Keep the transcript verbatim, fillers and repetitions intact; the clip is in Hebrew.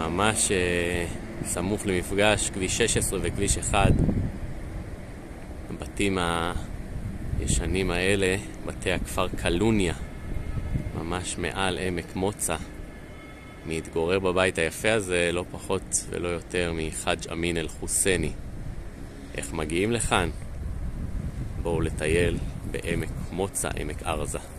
ממש סמוך למפגש כביש שש עשרה וכביש אחד. הבתים הישנים האלה, בתי הכפר קלוניה, ממש מעל עמק מוצא. מתגורר בבית היפה הזה לא פחות ולא יותר מחאג' אמין אל חוסייני. איך מגיעים לכאן? בואו לטייל בעמק מוצא, עמק ארזה.